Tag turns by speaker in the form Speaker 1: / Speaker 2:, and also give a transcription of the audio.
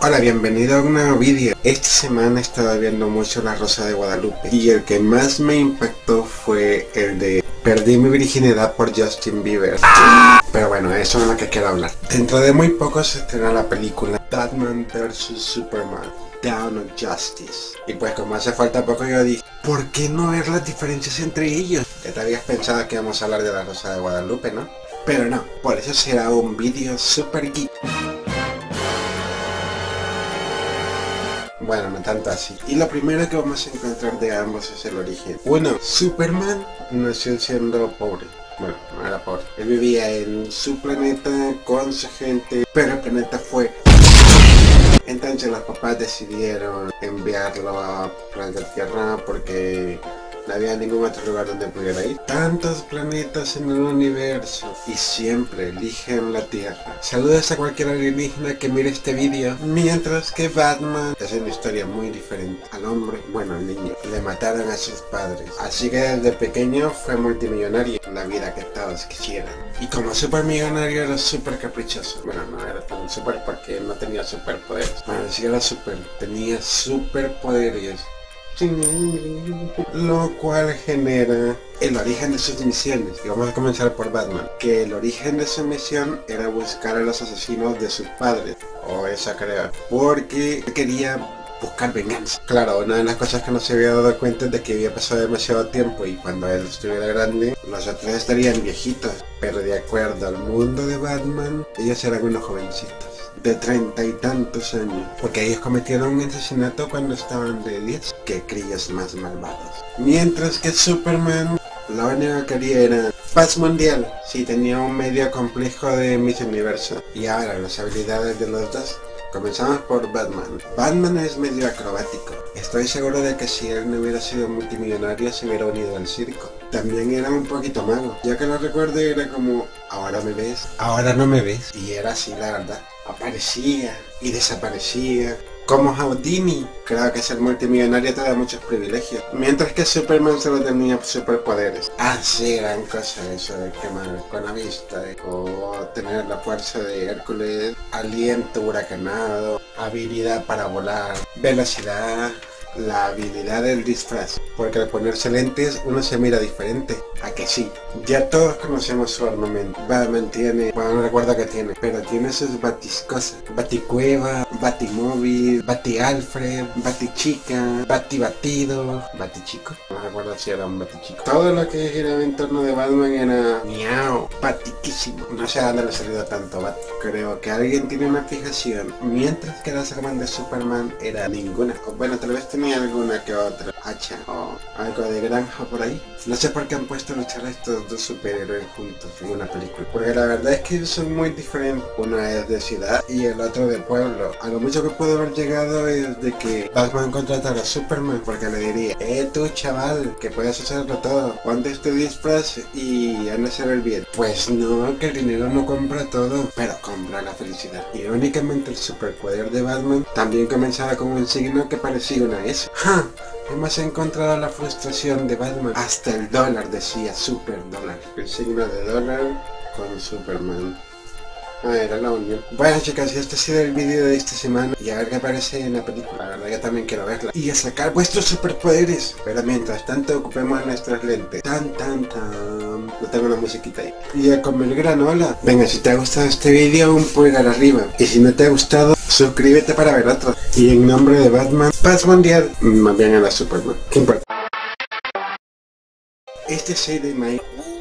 Speaker 1: Hola, bienvenido a un nuevo vídeo. Esta semana he estado viendo mucho La Rosa de Guadalupe y el que más me impactó fue el de Perdí mi virginidad por Justin Bieber. Pero bueno, eso es lo que quiero hablar. Dentro de muy poco se estrena la película Batman vs Superman, Dawn of Justice. Y pues como hace falta poco yo dije, ¿por qué no ver las diferencias entre ellos? Ya te habías pensado que íbamos a hablar de La Rosa de Guadalupe, ¿no? Pero no, por eso será un vídeo super geek. Bueno, no tanto así. Y lo primero que vamos a encontrar de ambos es el origen. Uno, Superman nació siendo pobre. Bueno, no era pobre. Él vivía en su planeta con su gente, pero el planeta fue... Entonces los papás decidieron enviarlo a planeta Tierra porque no había ningún otro lugar donde pudiera ir. Tantos planetas en el universo y siempre eligen la Tierra. Saludos a cualquier alienígena que mire este vídeo. Mientras que Batman es una historia muy diferente. Al hombre, bueno al niño, le mataron a sus padres. Así que desde pequeño fue multimillonario. La vida que todos quisieran. Y como supermillonario era súper caprichoso. Bueno, no era tan súper porque no tenía superpoderes. Bueno, sí era súper. Tenía superpoderes. Lo cual genera el origen de sus misiones. Y vamos a comenzar por Batman, que el origen de su misión era buscar a los asesinos de sus padres, o esa creo, porque quería buscar venganza. Claro, una de las cosas que no se había dado cuenta es de que había pasado demasiado tiempo y cuando él estuviera grande, los otros estarían viejitos, pero de acuerdo al mundo de Batman, ellos eran unos jovencitos de 30 y tantos años, porque ellos cometieron un asesinato cuando estaban de 10, que críos más malvados. Mientras que Superman, lo único que quería era paz mundial. Sí, tenía un medio complejo de Miss Universo. Y ahora, las habilidades de los dos. Comenzamos por Batman. Batman es medio acrobático. Estoy seguro de que si él no hubiera sido multimillonario se hubiera unido al circo. También era un poquito mago. Ya que lo recuerdo era como, ahora me ves, ahora no me ves. Y era así la verdad. Aparecía y desaparecía. Como Houdini. Creo que ser multimillonario te da muchos privilegios. Mientras que Superman solo tenía superpoderes. Sí, gran cosa eso de quemar con la vista. O tener la fuerza de Hércules. Aliento huracanado. Habilidad para volar. Velocidad. La habilidad del disfraz, porque al ponerse lentes uno se mira diferente. ¿A que sí? Ya todos conocemos su armamento. Batman tiene, bueno no recuerdo qué tiene, pero tiene sus batiscosas. Baticueva, batimóvil, batialfred, batichica, batibatido, batichico. No recuerdo si era un batichico. Todo lo que giraba en torno de Batman era miau, batiquísimo. No sé a dónde le ha salido tanto bat. Creo que alguien tiene una fijación. Mientras que las armas de Superman era ninguna. Bueno, tal vez tenía alguna que otra hacha o algo de granja por ahí. No sé por qué han puesto a luchar a estos dos superhéroes juntos en una película, porque la verdad es que son muy diferentes. Uno es de ciudad y el otro de pueblo. A lo mucho que puede haber llegado es de que Batman contratara a Superman porque le diría, tú chaval, que puedes hacerlo todo, ponte este disfraz y anda a hacer el bien. Pues no, que el dinero no compra todo, pero compra la felicidad. Irónicamente el superpoder de Batman también comenzaba con un signo que parecía una S. ¡Ja! Hemos encontrado la frustración de Batman. Hasta el dólar decía super dólar. El signo de dólar con Superman. Era la unión. Bueno chicas, este ha sido el vídeo de esta semana. Y a ver qué aparece en la película. La verdad que también quiero verla. Y a sacar vuestros superpoderes. Pero mientras tanto ocupemos nuestras lentes. Tan tan tan. No tengo una musiquita ahí. Y a comer granola. Venga, si te ha gustado este vídeo, un pulgar arriba. Y si no te ha gustado, suscríbete para ver otros. Y en nombre de Batman, paz mundial. Más bien a la Superman. ¿Qué importa? Este es Shady Night.